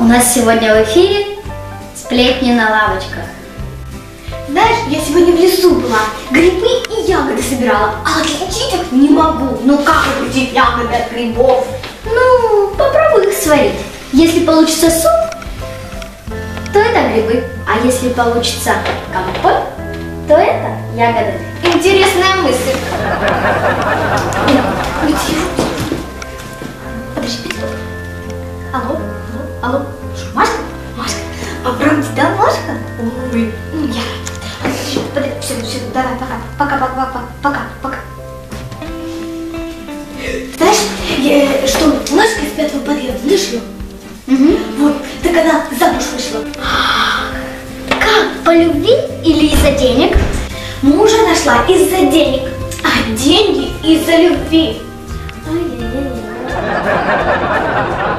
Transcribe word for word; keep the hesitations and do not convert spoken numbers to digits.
нас сегодня в эфире сплетни на лавочках. Знаешь, я сегодня в лесу была, грибы и ягоды собирала, а отличить их не могу. Ну как отличить ягоды от грибов? Ну, попробуй их сварить. Если получится суп, то это грибы, а если получится компот, то это ягоды. Интересная мысль. Подожди, алло, алло, алло, что, Машка? Машка, а правда, да, Машка? Ой, ну я рада. Подожди, все, все, давай, пока, пока, пока, пока, пока, пока. Знаешь, я, что Машка из пятого подъезда, знаешь ее? Угу. Вот, ты когда замуж вышла? Как, по любви или из-за денег? Мужа нашла из-за денег, а деньги из-за любви. Ай-яй-яй.